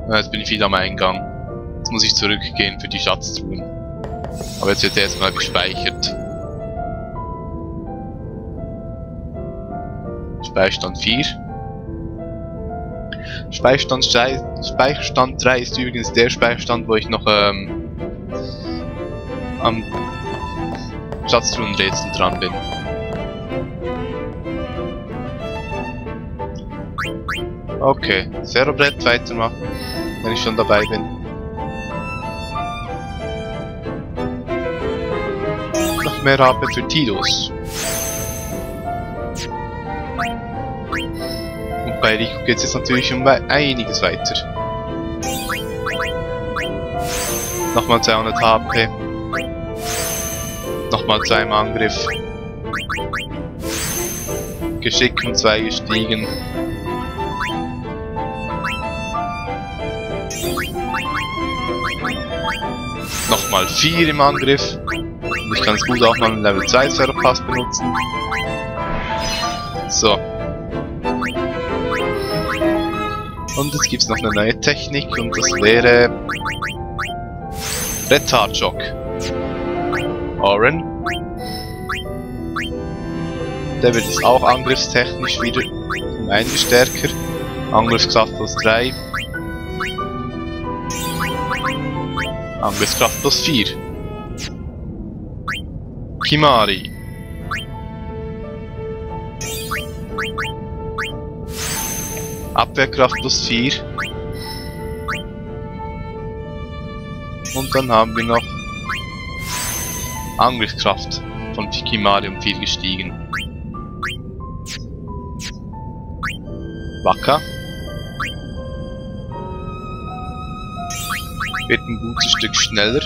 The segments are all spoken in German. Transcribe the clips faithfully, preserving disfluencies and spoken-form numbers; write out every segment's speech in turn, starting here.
Jetzt bin ich wieder am Eingang. Jetzt muss ich zurückgehen für die Schatztruhen. Aber jetzt wird erstmal gespeichert. Speicherstand vier. Speicherstand drei, Speicherstand drei ist übrigens der Speicherstand, wo ich noch ähm, am Schatztruhenrätsel dran bin. Okay, Ferrobrett weitermachen, wenn ich schon dabei bin. Noch mehr H P für Tidus. Und bei Rico geht es jetzt natürlich um einiges weiter. Nochmal zweihundert H P. Nochmal zwei im Angriff. Geschick um zwei gestiegen. Nochmal vier im Angriff. Und ich kann es gut auch mal einen Level zwei Serverpass benutzen. So. Und jetzt gibt es noch eine neue Technik und das wäre Retard Shock. Oren. Der wird jetzt auch angriffstechnisch wieder um einiges stärker. Angriffskraft plus drei. Angriffskraft plus vier. Kimari. Abwehrkraft plus vier. Und dann haben wir noch Angriffskraft von Kimari um vier gestiegen. Waka. Wird ein gutes Stück schneller.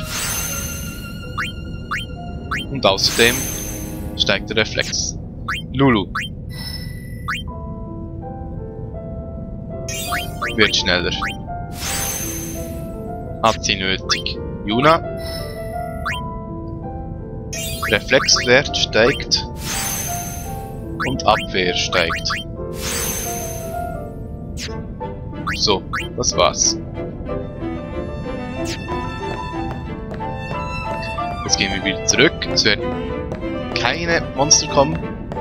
Und außerdem steigt der Reflex. Lulu. Wird schneller. Hat sie nötig. Yuna. Reflexwert steigt. Und Abwehr steigt. So, das war's. Jetzt gehen wir wieder zurück. Es werden keine Monster kommen.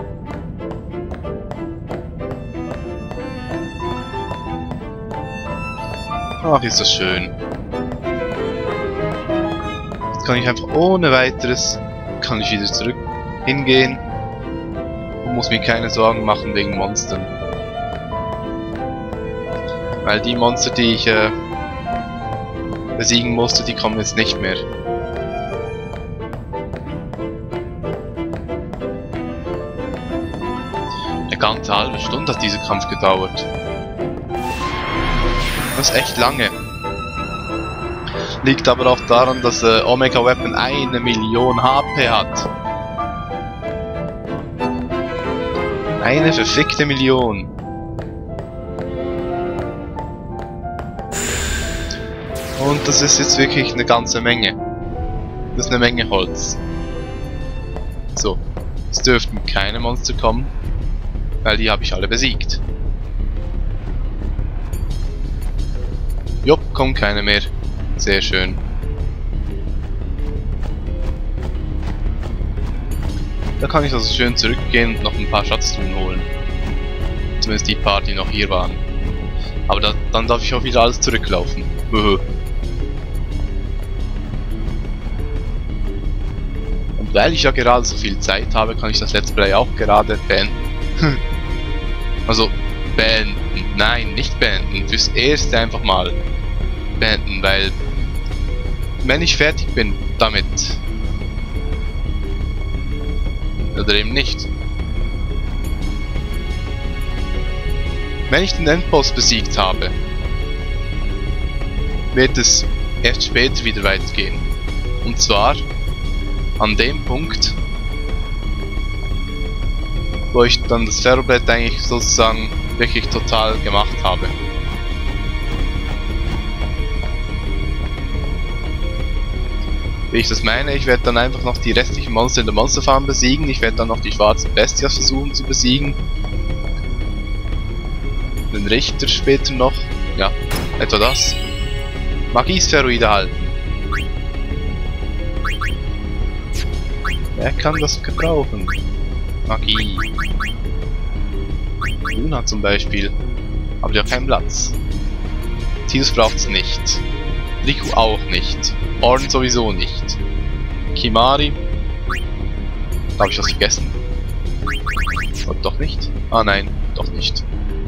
Ach, ist das schön. Jetzt kann ich einfach ohne weiteres kann ich wieder zurück hingehen und muss mir keine Sorgen machen wegen Monstern. Weil die Monster, die ich äh, besiegen musste, die kommen jetzt nicht mehr. Eine ganze halbe Stunde hat dieser Kampf gedauert. Das ist echt lange. Liegt aber auch daran, dass äh, Omega Weapon eine Million H P hat. Eine verfickte Million. Und das ist jetzt wirklich eine ganze Menge. Das ist eine Menge Holz. So, es dürften keine Monster kommen, weil die habe ich alle besiegt. Jupp, kommen keine mehr. Sehr schön. Da kann ich also schön zurückgehen und noch ein paar Schatztruhen holen. Zumindest die paar, die noch hier waren. Aber da, dann darf ich auch wieder alles zurücklaufen. Und weil ich ja gerade so viel Zeit habe, kann ich das Let's Play auch gerade beenden. Also, beenden. Nein, nicht beenden. Fürs Erste einfach mal beenden, weil wenn ich fertig bin damit oder eben nicht. Wenn ich den Endboss besiegt habe, wird es erst später wieder weitergehen. Und zwar an dem Punkt, wo ich dann das Ferrobrett eigentlich sozusagen wirklich total gemacht habe. Wie ich das meine, ich werde dann einfach noch die restlichen Monster in der Monsterfarm besiegen. Ich werde dann noch die schwarzen Bestias versuchen zu besiegen. Den Richter später noch. Ja, etwa das. Magiesphäroide halten. Wer kann das gebrauchen? Magie. Luna zum Beispiel. Aber die hat keinen Platz. Tidus braucht es nicht. Riku auch nicht. Ornn sowieso nicht. Kimahri. Da habe ich was vergessen. Oder doch nicht? Ah nein, doch nicht.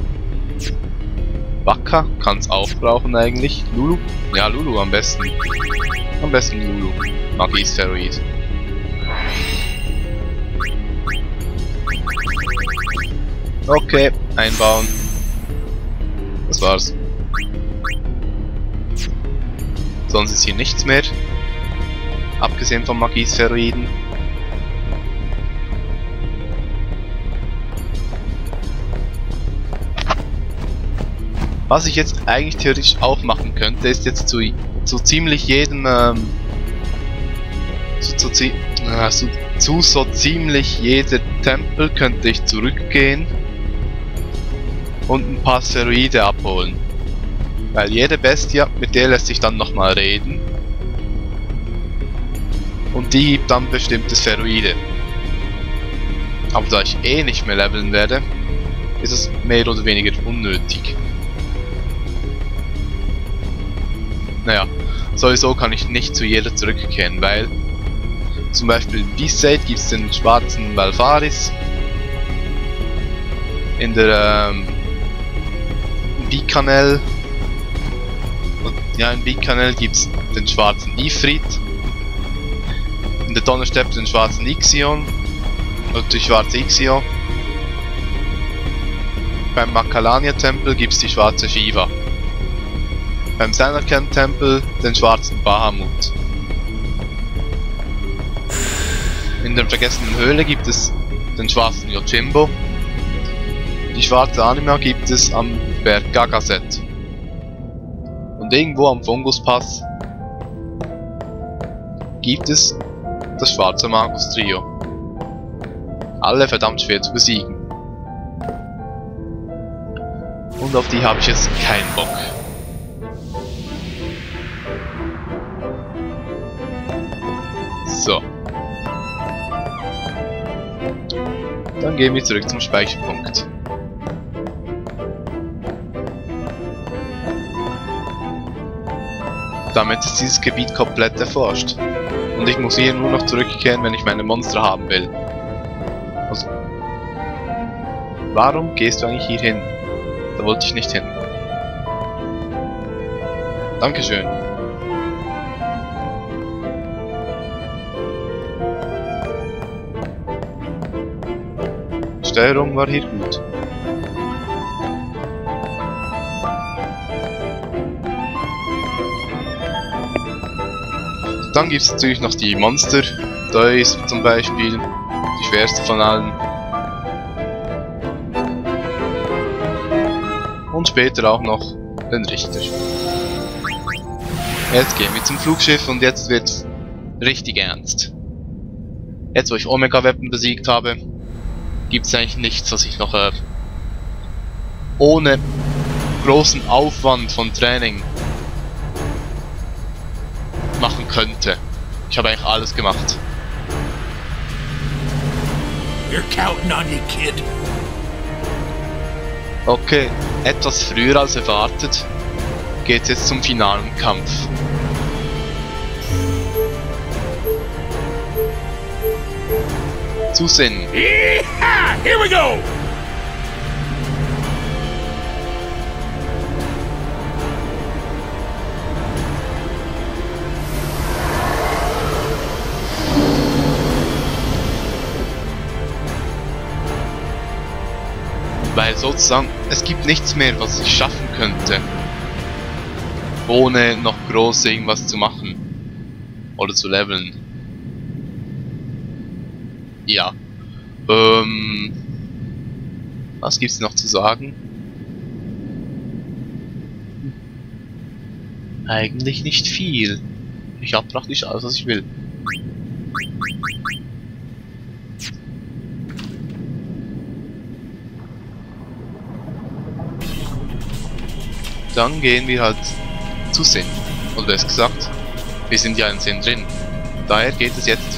Wakka kann es auch brauchen eigentlich. Lulu? Ja, Lulu am besten. Am besten Lulu. Magiesphäroid. Okay, einbauen. Das war's. Sonst ist hier nichts mehr. Abgesehen von Magiesphäroiden. Was ich jetzt eigentlich theoretisch auch machen könnte, ist jetzt zu, zu ziemlich jedem ähm, zu, zu, zu, äh, zu, zu so ziemlich jeder Tempel könnte ich zurückgehen und ein paar Spheroide abholen. Weil jede Bestie, mit der lässt sich dann nochmal reden. Und die gibt dann bestimmte Spheroide. Aber da ich eh nicht mehr leveln werde, ist es mehr oder weniger unnötig. Naja, sowieso kann ich nicht zu jeder zurückkehren, weil zum Beispiel in Beastside gibt es den schwarzen Valfaris. In der ähm, Bikanel und ja, in Bikanel gibt es den schwarzen Ifrit. In der Donnersteppe den schwarzen Ixion und die schwarze Ixion. Beim Makalania Tempel gibt es die schwarze Shiva. Beim Zanarkand Tempel den schwarzen Bahamut. In der vergessenen Höhle gibt es den schwarzen Yojimbo. Die schwarze Anima gibt es am Berg Gagaset. Und irgendwo am Funguspass gibt es das schwarze Magus Trio. Alle verdammt schwer zu besiegen. Und auf die habe ich jetzt keinen Bock. So. Dann gehen wir zurück zum Speicherpunkt. Damit ist dieses Gebiet komplett erforscht. Und ich muss hier nur noch zurückkehren, wenn ich meine Monster haben will. Also, warum gehst du eigentlich hier hin? Da wollte ich nicht hin. Dankeschön. Die Steuerung war hier gut. Dann gibt es natürlich noch die Monster. Da ist zum Beispiel die schwerste von allen. Und später auch noch den Richter. Jetzt gehen wir zum Flugschiff und jetzt wird's richtig ernst. Jetzt wo ich Omega Weapon besiegt habe, gibt es eigentlich nichts, was ich noch äh, ohne großen Aufwand von Training machen könnte. Ich habe eigentlich alles gemacht. You're counting on you, kid. Okay, etwas früher als erwartet geht es jetzt zum finalen Kampf. Zusehen. Yeehaw! Here we go! Weil sozusagen, es gibt nichts mehr, was ich schaffen könnte, ohne noch groß irgendwas zu machen. Oder zu leveln. Ja. Ähm... Was gibt's noch zu sagen? Eigentlich nicht viel. Ich habe praktisch alles, was ich will. Dann gehen wir halt zu Sinn. Oder besser gesagt, wir sind ja in Sinn drin. Daher geht es jetzt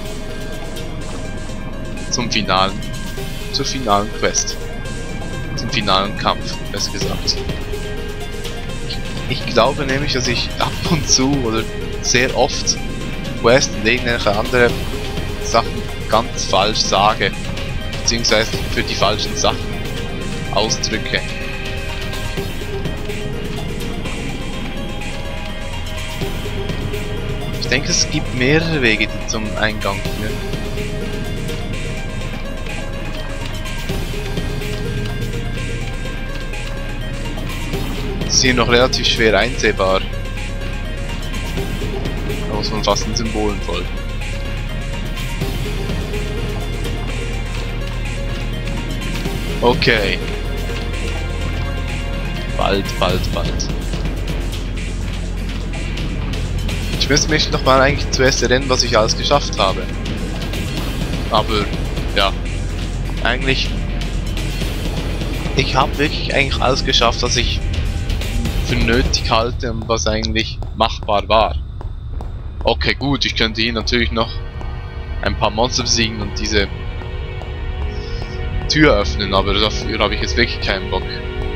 zum finalen, zur finalen Quest. Zum finalen Kampf, besser gesagt. Ich, ich glaube nämlich, dass ich ab und zu oder sehr oft Quest und irgendwelche andere Sachen ganz falsch sage. Beziehungsweise für die falschen Sachen ausdrücke. Ich denke, es gibt mehrere Wege, die zum Eingang führen. Das ist hier noch relativ schwer einsehbar. Da muss man fast den Symbolen folgen. Okay. Bald, bald, bald. Ich müsste mich noch mal eigentlich zuerst erinnern, was ich alles geschafft habe. Aber, ja. Eigentlich... Ich habe wirklich eigentlich alles geschafft, was ich für nötig halte und was eigentlich machbar war. Okay, gut, ich könnte hier natürlich noch ein paar Monster besiegen und diese Tür öffnen, aber dafür habe ich jetzt wirklich keinen Bock.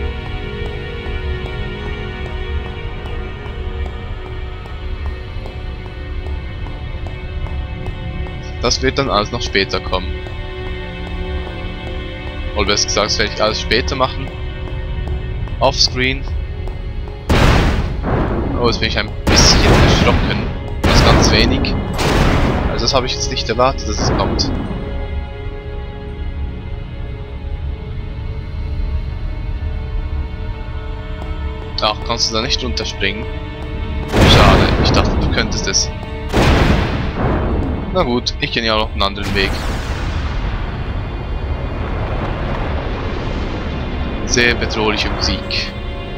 Das wird dann alles noch später kommen. Oder besser gesagt, das werde ich alles später machen. Offscreen. Oh, jetzt bin ich ein bisschen erschrocken. Das ist ganz wenig. Also das habe ich jetzt nicht erwartet, dass es kommt. Ach, kannst du da nicht runterspringen? Schade, ich dachte, du könntest es. Na gut, ich kenne ja auch noch einen anderen Weg. Sehr bedrohliche Musik.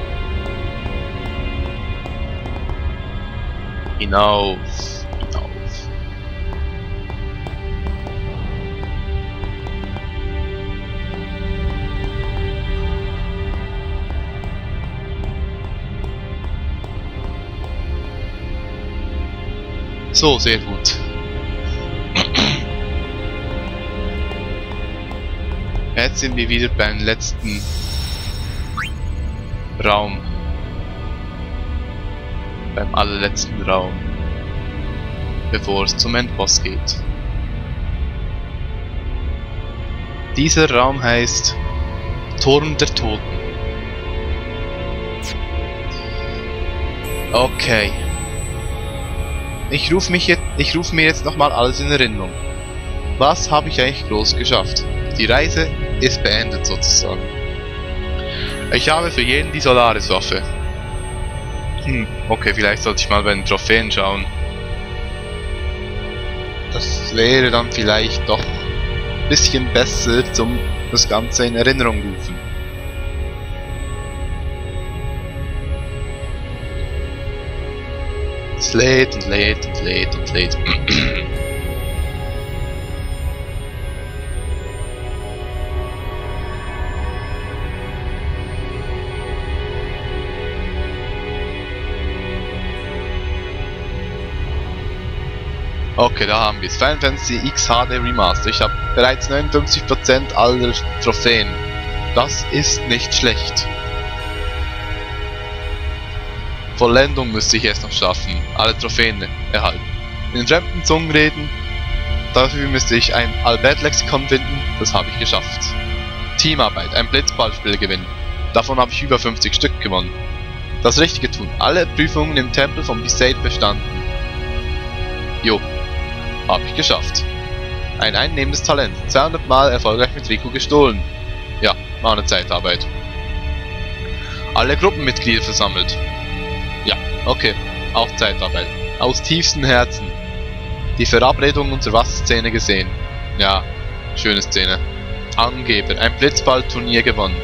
Hinauf, hinauf. So, sehr gut. Jetzt sind wir wieder beim letzten Raum. Beim allerletzten Raum. Bevor es zum Endboss geht. Dieser Raum heißt Turm der Toten. Okay. Ich rufe mich jetzt, ich rufe mir jetzt nochmal alles in Erinnerung. Was habe ich eigentlich groß geschafft? Die Reise ist beendet sozusagen. Ich habe für jeden die Solaris-Waffe. Hm, okay, vielleicht sollte ich mal bei den Trophäen schauen. Das wäre dann vielleicht doch ein bisschen besser, zum das Ganze in Erinnerung rufen. Es lädt und lädt und lädt und lädt. Okay, da haben wir es. Final Fantasy X H D Remaster. Ich habe bereits neunundfünfzig Prozent aller Trophäen. Das ist nicht schlecht. Vollendung müsste ich erst noch schaffen. Alle Trophäen erhalten. In fremden Zungen reden. Dafür müsste ich ein Albert-Lexikon finden. Das habe ich geschafft. Teamarbeit. Ein Blitzballspiel gewinnen. Davon habe ich über fünfzig Stück gewonnen. Das Richtige tun. Alle Prüfungen im Tempel von Besaid bestanden. Jo. Habe ich geschafft. Ein einnehmendes Talent. zweihundert Mal erfolgreich mit Rico gestohlen. Ja, war eine Zeitarbeit. Alle Gruppenmitglieder versammelt. Ja, okay. Auch Zeitarbeit. Aus tiefstem Herzen. Die Verabredung unserer Wasserszene gesehen. Ja, schöne Szene. Angeber. Ein Blitzballturnier gewonnen.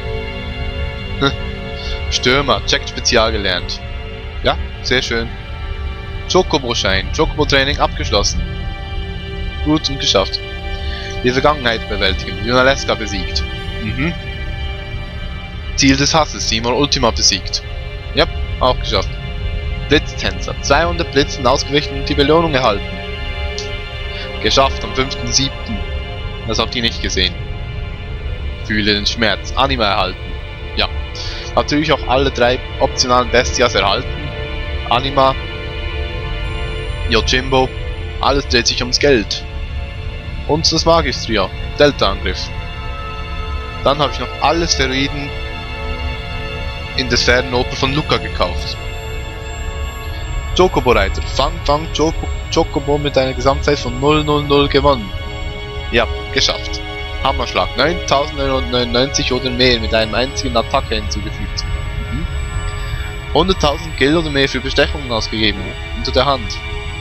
Stürmer. Checkt Spezial gelernt. Ja, sehr schön. Chocobo-Schein. Chocobo-Training abgeschlossen. Gut und geschafft. Die Vergangenheit bewältigen. Yunalesca besiegt. Mhm. Ziel des Hasses. Simon Ultima besiegt. Ja, auch geschafft. Blitztänzer. zweihundert Blitzen ausgewichen und die Belohnung erhalten. Geschafft am fünften siebten Das habt ihr nicht gesehen. Fühle den Schmerz. Anima erhalten. Ja. Natürlich auch alle drei optionalen Bestias erhalten. Anima. Yojimbo. Alles dreht sich ums Geld. Und das Magistria. Delta-Angriff. Dann habe ich noch alle Spheroiden in der Sphärenoper von Luca gekauft. Chocobo-Reiter. Fang, Fang, Choco, Chocobo mit einer Gesamtzeit von null null null gewonnen. Ja, geschafft. Hammerschlag. neuntausendneunhundertneunundneunzig oder mehr mit einem einzigen Attacke hinzugefügt. Mhm. hunderttausend Gil oder mehr für Bestechungen ausgegeben. Unter der Hand.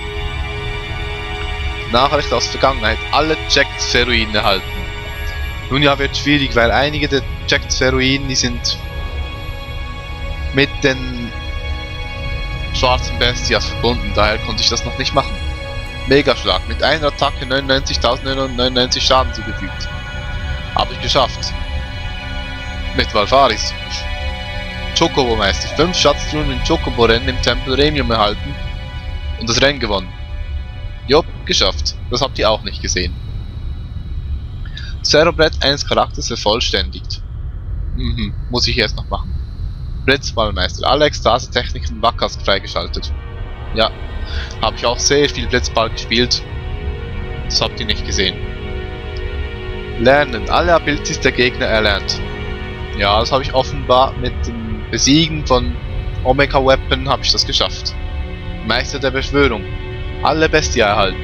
Nachricht aus Vergangenheit. Alle Checked Spheroiden erhalten. Nun ja, wird schwierig, weil einige der Checked Spheroiden, die sind mit den schwarzen Bestias verbunden, daher konnte ich das noch nicht machen. Megaschlag, mit einer Attacke neunundneunzigtausendneunhundertneunundneunzig Schaden zugefügt. Habe ich geschafft. Mit Valfaris. Chocobo-Meister, fünf Schatztruhen im Chocobo-Rennen im Tempel Remium erhalten und das Rennen gewonnen. Jopp, geschafft. Das habt ihr auch nicht gesehen. Zero-Brett eines Charakters vervollständigt. Mhm, muss ich erst noch machen. Blitzballmeister, alle Ekstase-Techniken Wackas freigeschaltet. Ja, habe ich auch sehr viel Blitzball gespielt. Das habt ihr nicht gesehen. Lernen, alle Abilities der Gegner erlernt. Ja, das habe ich offenbar mit dem Besiegen von Omega Weapon habe ich das geschafft. Meister der Beschwörung, alle Bestia erhalten.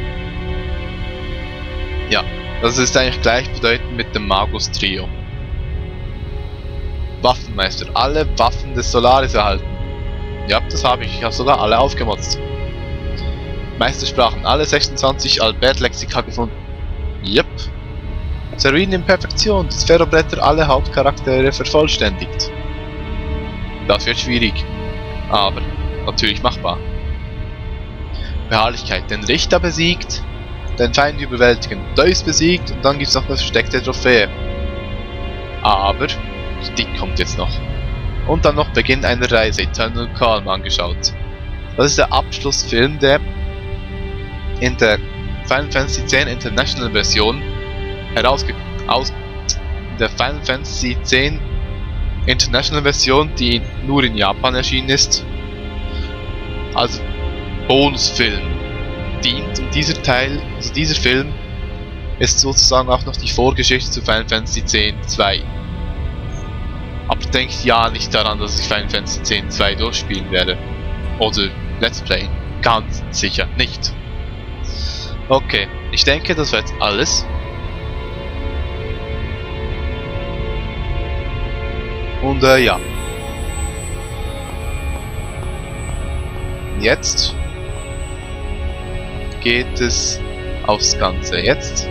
Ja, das ist eigentlich gleichbedeutend mit dem Magus Trio. Waffenmeister, alle Waffen des Solaris erhalten. Ja, das habe ich. Ich habe sogar alle aufgemotzt. Meistersprachen, alle sechsundzwanzig Albert-Lexika gefunden. Yep. Spheroiden in Perfektion, die Spherobretter alle Hauptcharaktere vervollständigt. Das wird schwierig, aber natürlich machbar. Beharrlichkeit, den Richter besiegt, den Feind überwältigen, Deus besiegt und dann gibt es noch eine versteckte Trophäe. Aber die kommt jetzt noch. Und dann noch Beginn einer Reise, Eternal Calm angeschaut. Das ist der Abschlussfilm, der in der Final Fantasy X International Version herausgekommen aus in der Final Fantasy X International Version, die nur in Japan erschienen ist, als Bonusfilm dient. Und dieser Teil, also dieser Film, ist sozusagen auch noch die Vorgeschichte zu Final Fantasy X zwei. Aber denkt ja nicht daran, dass ich Final Fantasy X zwei durchspielen werde. Oder Let's Play. Ganz sicher nicht. Okay, ich denke, das war jetzt alles. Und äh, ja. Jetzt geht es aufs Ganze. Jetzt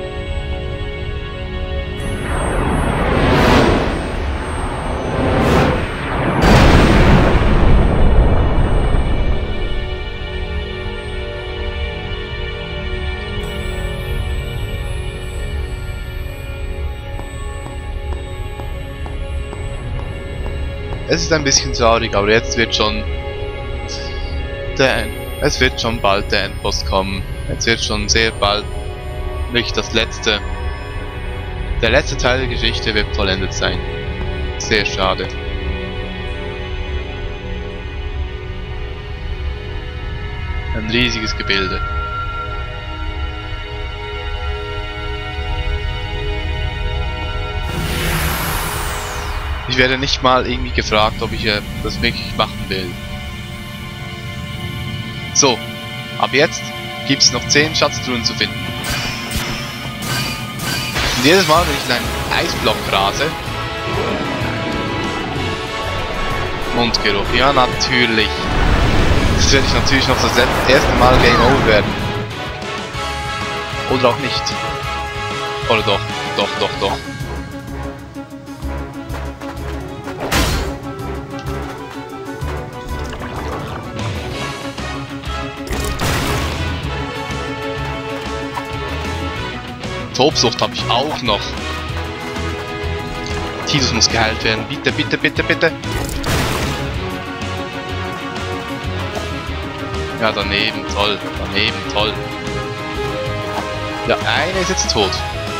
es ist ein bisschen traurig, aber jetzt wird schon der, es wird schon bald der Endboss kommen. Jetzt wird schon sehr bald wirklich das letzte, der letzte Teil der Geschichte wird vollendet sein. Sehr schade. Ein riesiges Gebilde. Ich werde nicht mal irgendwie gefragt, ob ich äh, das wirklich machen will. So, ab jetzt gibt es noch zehn Schatztruhen zu finden. Und jedes Mal, wenn ich in einen Eisblock rase... Mundgeruch, ja natürlich. Das werde ich natürlich noch das erste Mal Game Over werden. Oder auch nicht. Oder doch, doch, doch, doch. Tobsucht habe ich auch noch. Tidus muss geheilt werden. Bitte, bitte, bitte, bitte. Ja, daneben, toll. Daneben, toll. Ja, eine ist jetzt tot.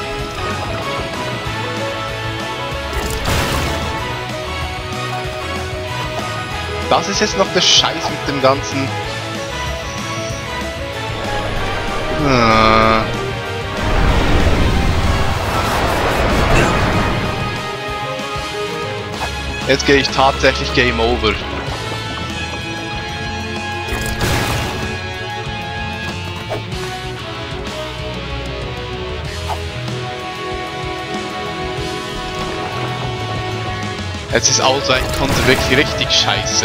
Das ist jetzt noch der Scheiß mit dem ganzen... Ah. Jetzt gehe ich tatsächlich Game Over. Jetzt ist ausweichen konnte wirklich richtig scheiße.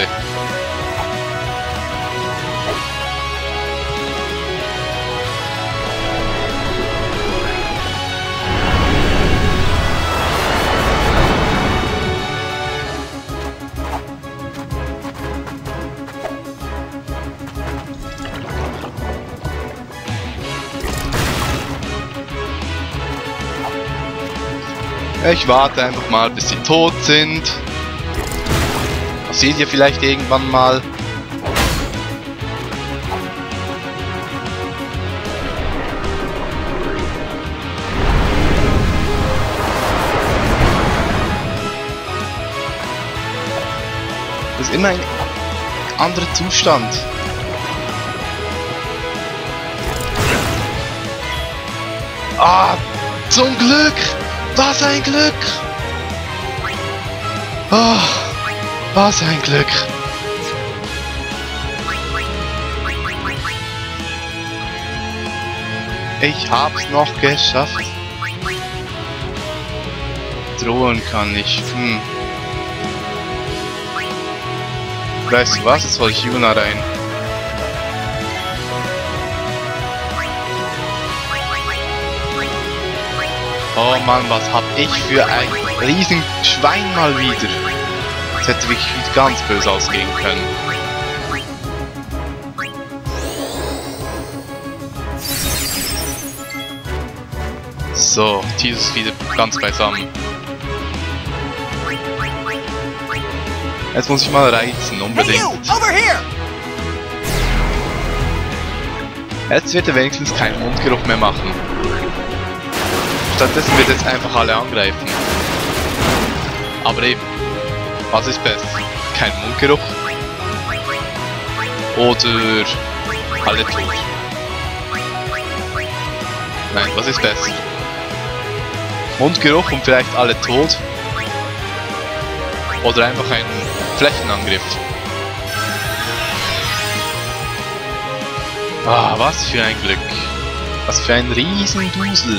Ich warte einfach mal, bis sie tot sind. Das seht ihr vielleicht irgendwann mal. Das ist immer ein anderer Zustand. Ah, zum Glück! Was ein Glück! Oh, was ein Glück! Ich hab's noch geschafft. Drohen kann ich. Hm. Weißt du was? Jetzt hol ich Yuna rein. Oh Mann, was hab ich für ein riesen Schwein mal wieder. Das hätte wirklich ganz böse ausgehen können. So, Tidus wieder ganz beisammen. Jetzt muss ich mal reizen, unbedingt. Jetzt wird er wenigstens keinen Mundgeruch mehr machen. Stattdessen wird jetzt einfach alle angreifen. Aber eben, was ist besser? Kein Mundgeruch? Oder alle tot? Nein, was ist besser? Mundgeruch und vielleicht alle tot? Oder einfach ein Flächenangriff? Ah, was für ein Glück. Was für ein Riesendusel.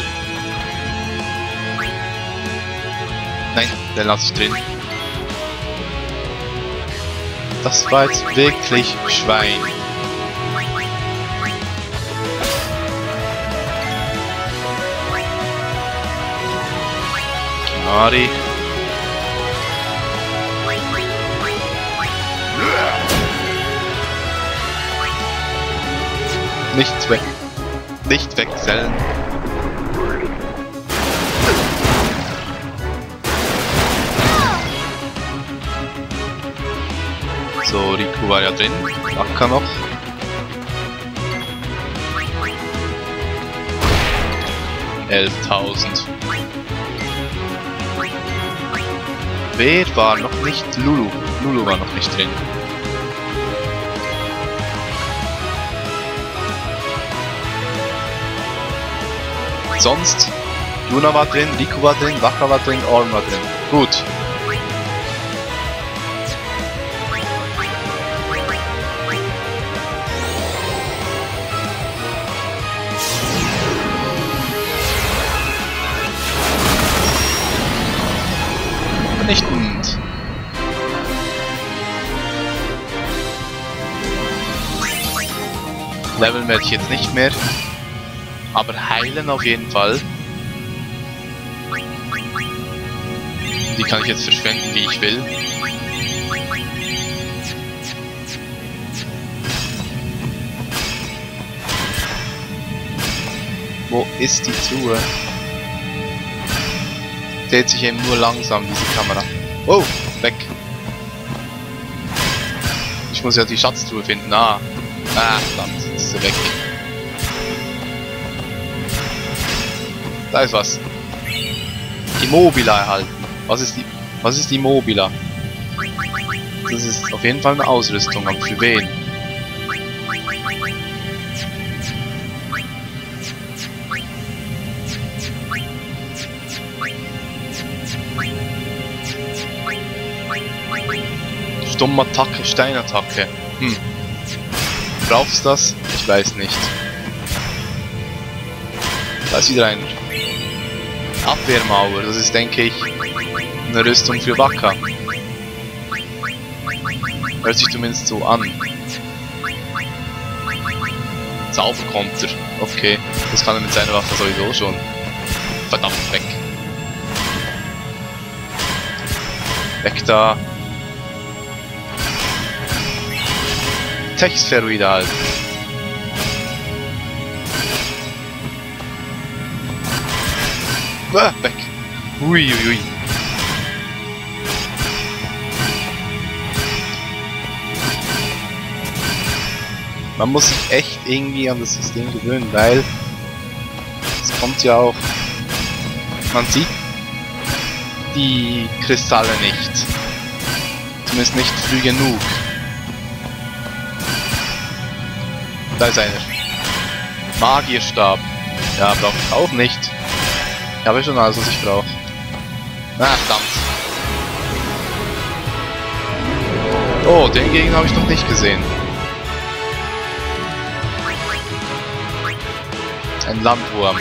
Nein, den lasse ich drin. Das war jetzt wirklich Schwein. Kimari. Nicht weg. Nicht wechseln. So, Riku war ja drin. Akka noch. elftausend. Wer war noch nicht? Lulu. Lulu war noch nicht drin. Sonst, Yuna war drin, Riku war drin, Wakka war drin, Ornn war drin. Gut. Vernichtend. Leveln werde ich jetzt nicht mehr. Aber heilen auf jeden Fall. Die kann ich jetzt verschwenden, wie ich will. Wo ist die Truhe? Dreht sich eben nur langsam, diese Kamera. Oh, weg. Ich muss ja die Schatztruhe finden. Ah, Ah, verdammt, ist sie weg. Da ist was. Die Mobila erhalten. Was ist die... Was ist die Mobila? Das ist auf jeden Fall eine Ausrüstung, aber für wen? Stummattacke, Steinattacke. Hm. Brauchst du das? Ich weiß nicht. Da ist wieder ein Abwehrmauer. Das ist, denke ich, eine Rüstung für Wacker. Hört sich zumindest so an. Zauberkonter. Okay, das kann er mit seiner Waffe sowieso schon. Verdammt, weg. Weg da. Textferoide halt. Ah, weg. Ui, ui, ui. Man muss sich echt irgendwie an das System gewöhnen, weil es kommt ja auch, man sieht die Kristalle nicht, zumindest nicht früh genug. Da ist einer. Magierstab. Ja, brauche ich auch nicht. Ich habe schon alles, was ich brauche. Na, verdammt. Oh, den Gegner habe ich noch nicht gesehen. Ein Landwurm.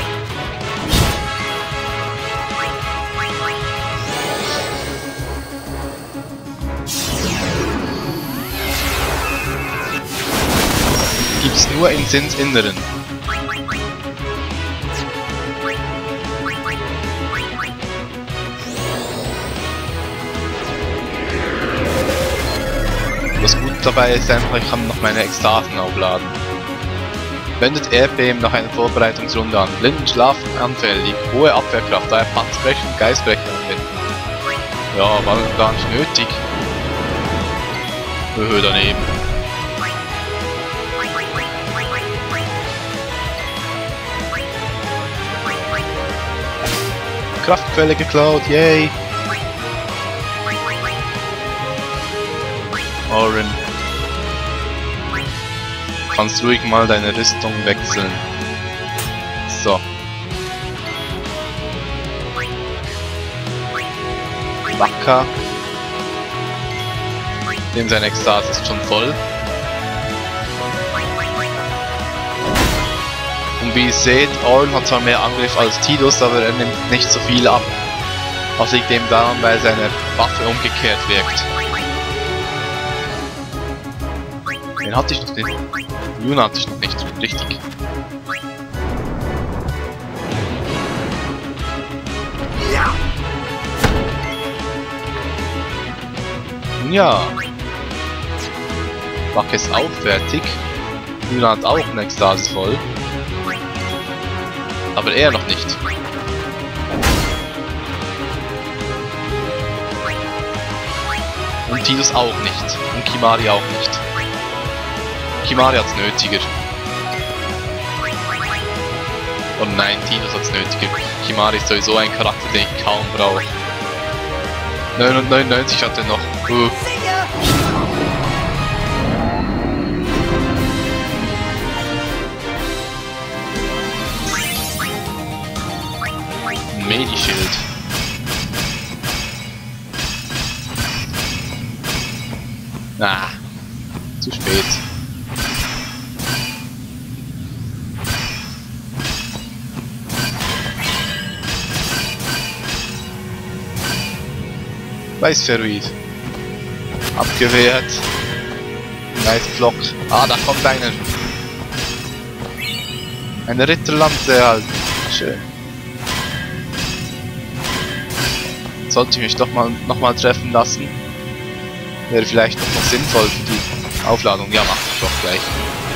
Gibt's nur in Sinnsinneren. Was gut dabei ist einfach, ich kann noch meine Ekstasen aufladen. Wendet R P nach einer Vorbereitungsrunde an. Blinden, schlafanfällig, hohe Abwehrkraft, daher Panzerbrecher und Geistbrecher anwenden. Ja, war gar nicht nötig. Höhe daneben. Kraftquelle geklaut, yay! Oren. Kannst ruhig mal deine Rüstung wechseln. So. Wacker. Dem sein Ekstase ist schon voll. Und wie ihr seht, Oren hat zwar mehr Angriff als Tidus, aber er nimmt nicht so viel ab. Das liegt eben daran, weil seine Waffe umgekehrt wirkt. Den hatte ich noch nicht. Yuna hatte ich noch nicht. Richtig. Ja. Nun ja. Wacker ist auch fertig. Yuna hat auch eine Ekstase voll. Aber er noch nicht. Und Tidus auch nicht. Und Kimahri auch nicht. Kimahri hat's nötiger. Oh nein, Tidus hat's nötiger. Kimahri ist sowieso ein Charakter, den ich kaum brauche. neunundneunzig hat er noch. Uh. Medischild. Ah, zu spät. Weißferoid. Abgewehrt. Nice Block. Ah, da kommt einer. Eine Ritterlanze halt. Schön. Sollte ich mich doch mal noch mal treffen lassen. Wäre vielleicht noch sinnvoll für die Aufladung. Ja, mach ich doch gleich.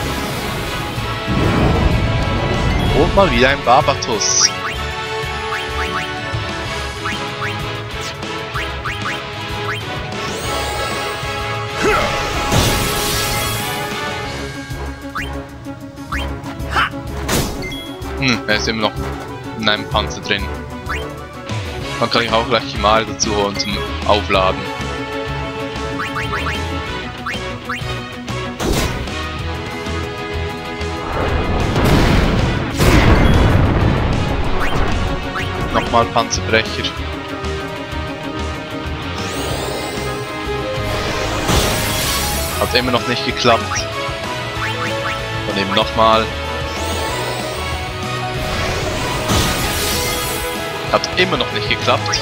Und mal wieder ein Barbatos. Hm, er ist immer noch in einem Panzer drin. Dann kann ich auch gleich Kimari dazu holen zum Aufladen. Nochmal Panzerbrecher. Hat immer noch nicht geklappt. Dann eben nochmal. Hat immer noch nicht geklappt.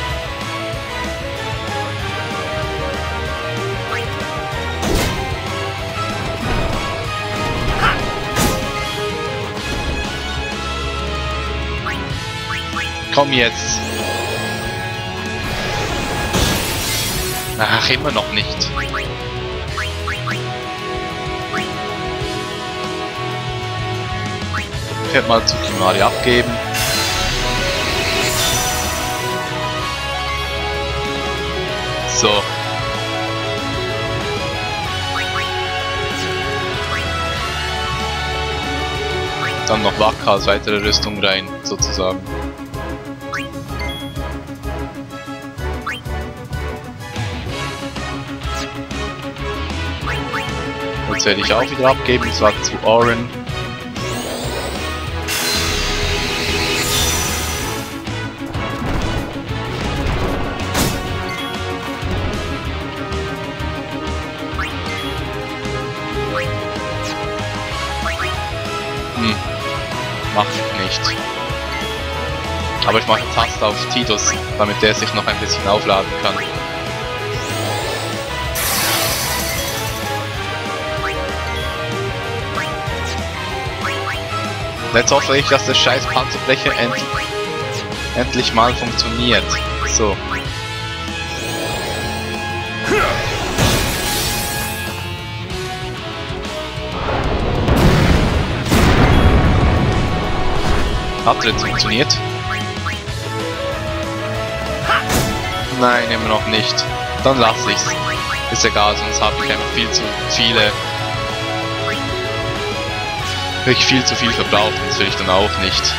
Komm jetzt. Ach, immer noch nicht. Ich werde mal zu Kimari abgeben. So. Dann noch Waka als weitere Rüstung rein, sozusagen. Jetzt werde ich auch wieder abgeben, und zwar zu Oren. Hm, mach ich nicht. Aber ich mache eine Taste auf Tidus, damit der sich noch ein bisschen aufladen kann. Jetzt hoffe ich, dass der scheiß Panzerbrecher endlich, endlich mal funktioniert. So. Hat jetzt funktioniert? Nein, immer noch nicht. Dann lasse ich's. Ist egal, sonst habe ich einfach viel zu viele... Wirklich viel zu viel verbraucht, das will ich dann auch nicht.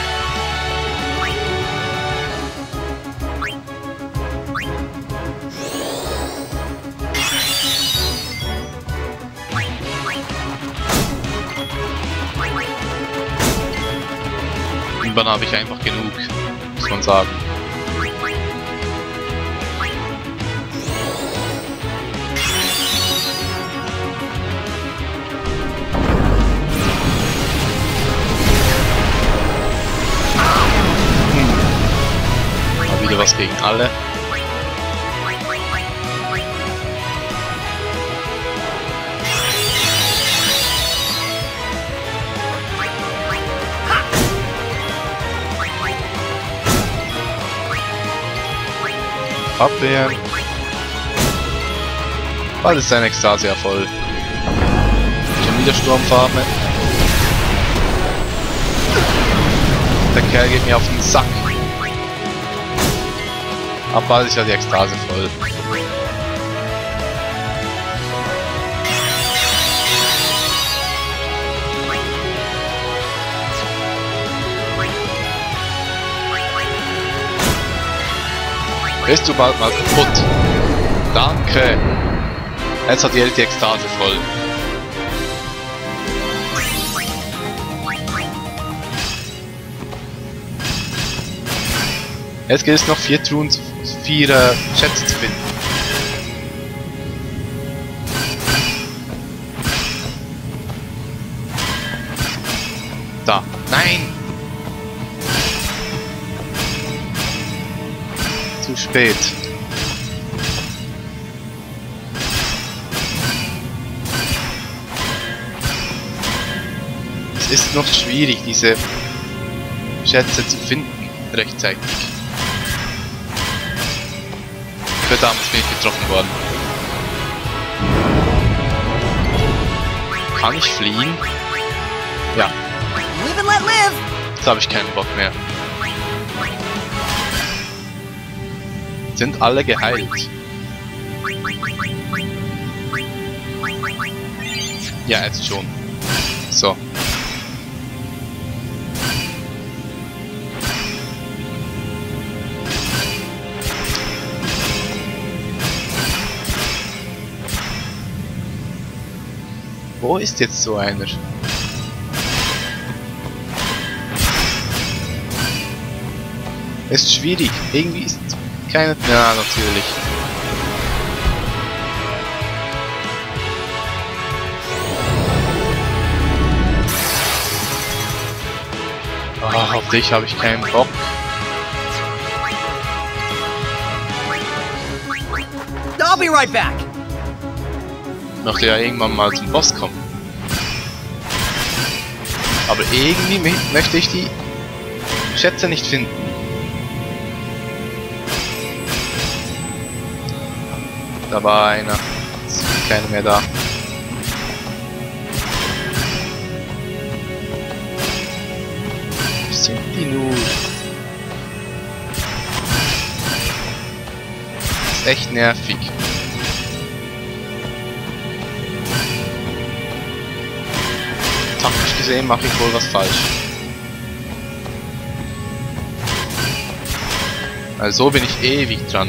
Irgendwann habe ich einfach genug, muss man sagen. Wieder was gegen alle. Abwehren. Bald ist sein Ekstasia voll. Schon wieder Sturmfarbe. Der Kerl geht mir auf den Sack. Ab bald ist ja die Ekstase voll. Bist du bald mal kaputt? Danke! Jetzt hat jeder die Ekstase voll. Jetzt gilt es noch vier Truhen, vier äh, Schätze zu finden. Da. Nein! Zu spät. Es ist noch schwierig, diese Schätze zu finden, rechtzeitig. Verdammt, bin ich getroffen worden. Kann ich fliehen? Ja. Jetzt habe ich keinen Bock mehr. Sind alle geheilt? Ja, jetzt schon. So. Wo ist jetzt so einer? Ist schwierig. Irgendwie ist keiner... Ja, natürlich. Oh, auf dich habe ich keinen Bock. I'll be right back. Ich möchte ja irgendwann mal zum Boss kommen. Aber irgendwie möchte ich die Schätze nicht finden. Da war einer. Jetzt ist keiner mehr da. Wo sind die nur? Das ist echt nervig. Taktisch gesehen mache ich wohl was falsch. Also so bin ich ewig dran.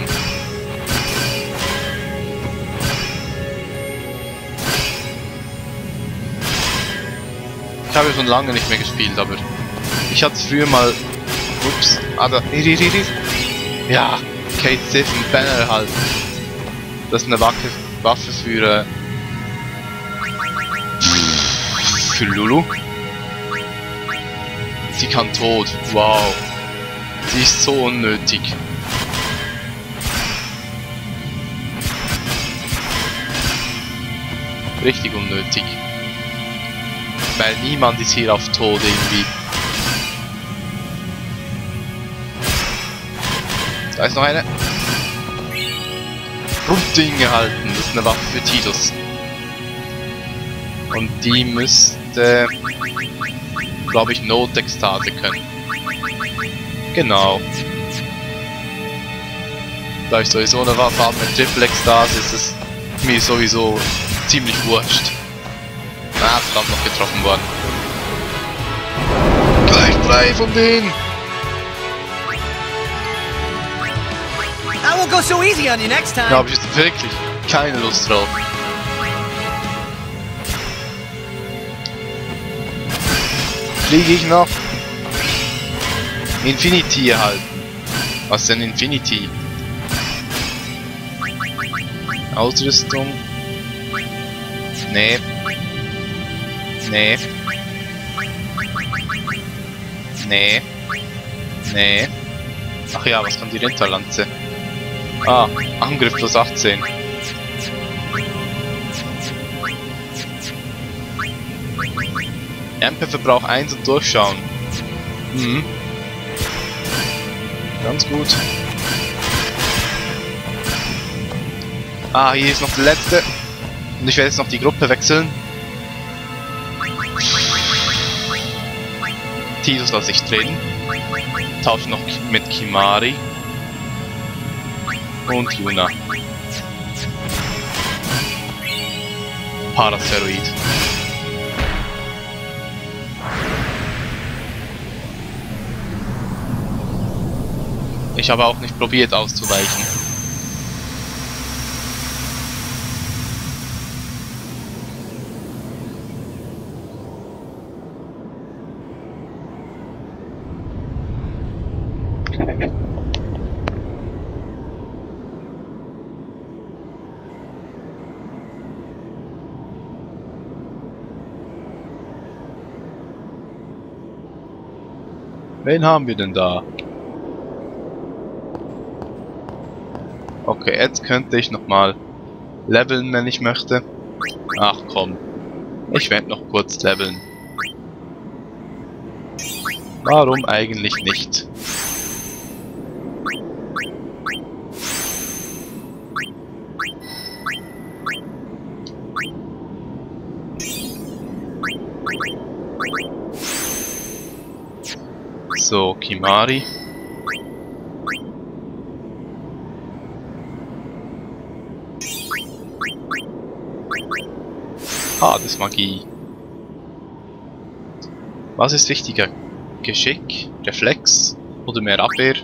Ich habe schon lange nicht mehr gespielt, aber ich hatte es früher mal. Ups, ah da. Ja, Kate Sith und Banner halt. Das ist eine Waffe, Waffe für äh, für Lulu. Sie kann tot. Wow. Sie ist so unnötig. Richtig unnötig. Weil niemand ist hier auf Tod irgendwie. Da ist noch eine. Runding gehalten. Das ist eine Waffe für Tidus. Und die müsste, glaube ich, Notekstase können. Genau. Da ich sowieso eine Waffe habe mit Triple-Ekstase, ist es mir sowieso ziemlich wurscht. Ah, verdammt, noch getroffen worden. Gleich drei von denen! I won't go so easy on you next time. Da habe ich jetzt wirklich keine Lust drauf. Fliege ich noch? Infinity erhalten. Was denn Infinity? Ausrüstung? Nee. Nee. Nee. Nee. Ach ja, was kann die Rinterlanze? Ah, Angriff plus achtzehn. M P-Verbrauch eins und durchschauen. Mhm. Ganz gut. Ah, hier ist noch der letzte. Und ich werde jetzt noch die Gruppe wechseln. Tidus lasse ich drin. Tausche noch mit Kimahri. Und Yuna. Parasteroid. Ich habe auch nicht probiert auszuweichen. Wen haben wir denn da? Okay, jetzt könnte ich nochmal leveln, wenn ich möchte. Ach komm, ich werde noch kurz leveln. Warum eigentlich nicht? So, Kimahri. Ah, das ist Magie. Was ist wichtiger? Geschick, Reflex oder mehr Abwehr?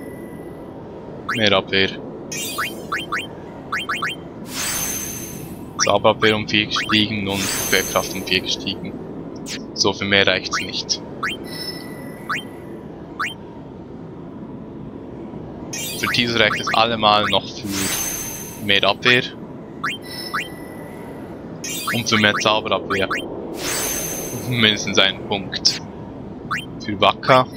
Mehr Abwehr. Zauberabwehr um vier gestiegen und Wehrkraft um vier gestiegen. So viel mehr reicht's nicht. Für dieses reicht es allemal noch für mehr Abwehr. Und für mehr Zauberabwehr. Mindestens einen Punkt. Für Waka.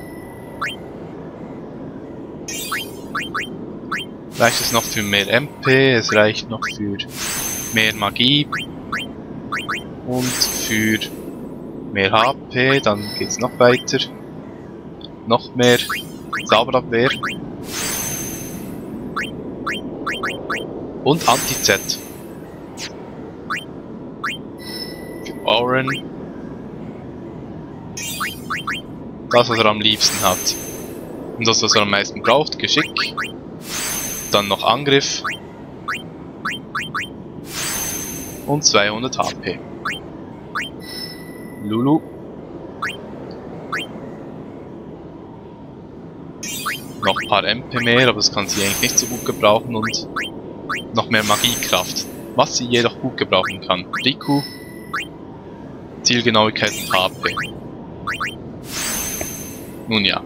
Reicht es noch für mehr M P, es reicht noch für mehr Magie. Und für mehr H P, dann geht's noch weiter. Noch mehr Zauberabwehr. Und Anti-Z. Für Oren. Das, was er am liebsten hat. Und das, was er am meisten braucht, Geschick. Dann noch Angriff. Und zweihundert H P. Lulu. Noch ein paar M P mehr, aber das kann sie eigentlich nicht so gut gebrauchen. Und noch mehr Magiekraft. Was sie jedoch gut gebrauchen kann. Riku. Zielgenauigkeit und H P. Nun ja.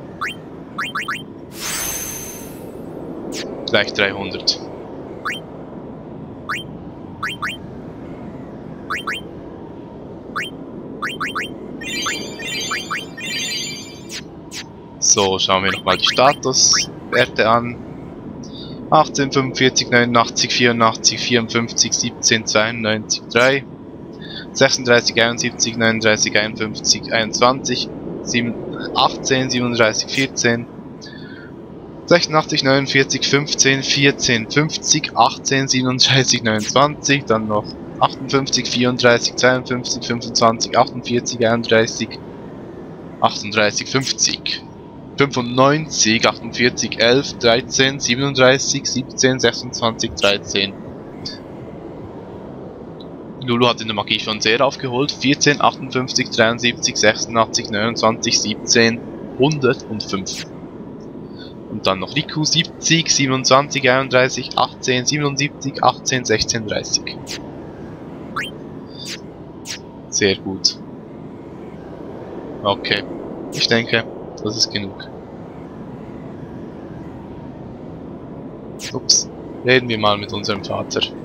Gleich dreihundert. So, schauen wir nochmal die Statuswerte an. achtzehn, fünfundvierzig, neunundachtzig, vierundachtzig, vierundfünfzig, siebzehn, zweiundneunzig, drei, sechsunddreißig, einundsiebzig, neununddreißig, einundfünfzig, einundzwanzig, achtzehn, siebenunddreißig, vierzehn, sechsundachtzig, neunundvierzig, fünfzehn, vierzehn, fünfzig, achtzehn, siebenunddreißig, neunundzwanzig, dann noch achtundfünfzig, vierunddreißig, zweiundfünfzig, fünfundzwanzig, achtundvierzig, einunddreißig, achtunddreißig, fünfzig, fünfundneunzig, achtundvierzig, elf, dreizehn, siebenunddreißig, siebzehn, sechsundzwanzig, dreizehn. Lulu hat in der Magie schon sehr aufgeholt. vierzehn, achtundfünfzig, dreiundsiebzig, sechsundachtzig, neunundzwanzig, siebzehn, hundertfünf. Und dann noch Riku, siebzig, siebenundzwanzig, einunddreißig, achtzehn, siebenundsiebzig, achtzehn, sechzehn, dreißig. Sehr gut. Okay, ich denke, das ist genug. Ups, reden wir mal mit unserem Vater.